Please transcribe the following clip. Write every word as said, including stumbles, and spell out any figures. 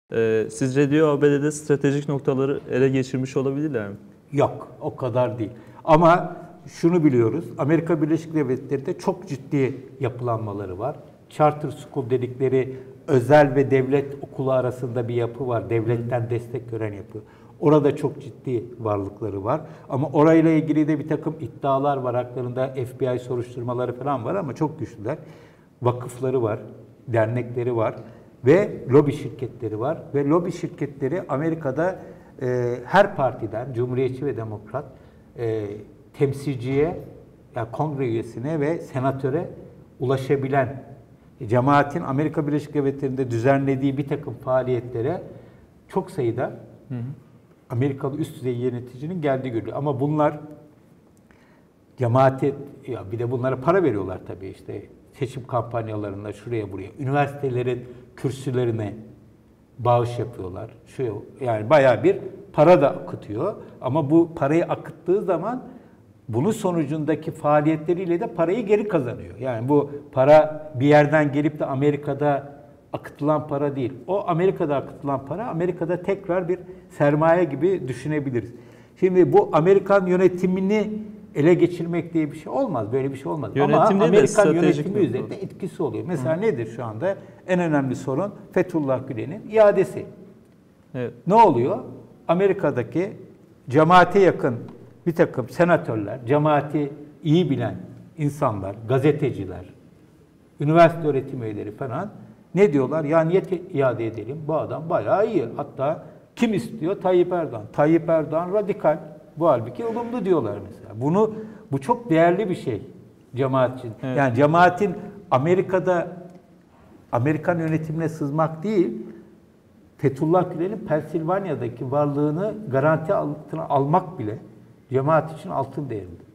Ee, sizce diyor A B D'de stratejik noktaları ele geçirmiş olabilirler mi? Yok, o kadar değil. Ama şunu biliyoruz, Amerika Birleşik Devletleri'nde çok ciddi yapılanmaları var. Charter School dedikleri özel ve devlet okulu arasında bir yapı var. Devletten destek gören yapı. Orada çok ciddi varlıkları var. Ama orayla ilgili de bir takım iddialar var. Haklarında F B I soruşturmaları falan var ama çok güçlüler. Vakıfları var, dernekleri var ve lobi şirketleri var. Ve lobi şirketleri Amerika'da e, her partiden, Cumhuriyetçi ve Demokrat, e, temsilciye, yani kongre üyesine ve senatöre ulaşabilen, cemaatin Amerika Birleşik Devletleri'nde düzenlediği bir takım faaliyetlere çok sayıda hı hı. Amerikalı üst düzey yöneticinin geldiği görülüyor. Ama bunlar cemaate, ya bir de bunlara para veriyorlar tabii işte seçim kampanyalarında şuraya buraya, üniversitelerin kürsülerine bağış yapıyorlar. Şu yani bayağı bir para da akıtıyor. Ama bu parayı akıttığı zaman bunun sonucundaki faaliyetleriyle de parayı geri kazanıyor. Yani bu para bir yerden gelip de Amerika'da akıtılan para değil. O Amerika'da akıtılan para Amerika'da tekrar bir sermaye gibi düşünebiliriz. Şimdi bu Amerikan yönetimini ele geçirmek diye bir şey olmaz. Böyle bir şey olmaz. Ama Amerikan yönetimi üzerinde etkisi oluyor. Mesela Hı. nedir şu anda? En önemli sorun Fethullah Gülen'in iadesi. Evet. Ne oluyor? Amerika'daki cemaate yakın bir takım senatörler, cemaati iyi bilen insanlar, gazeteciler, üniversite öğretim üyeleri falan ne diyorlar? Ya niye iade edelim? Bu adam bayağı iyi. Hatta kim istiyor? Tayyip Erdoğan. Tayyip Erdoğan radikal. Bu halbuki ılımlı diyorlar mesela. Bunu bu çok değerli bir şey cemaat için. Evet. Yani cemaatin Amerika'da Amerikan yönetimine sızmak değil, Fethullah Gülen'in Pensilvanya'daki varlığını garanti altına almak bile cemaat için altın değerinde.